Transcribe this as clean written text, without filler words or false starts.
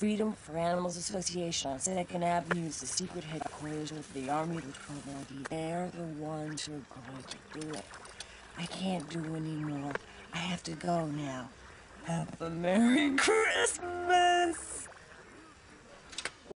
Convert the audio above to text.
Freedom for Animals Association on 2nd Avenue is the secret headquarters of the Army Patrol. They're the ones who are going to do it. I can't do anymore. I have to go now. Have a Merry Christmas!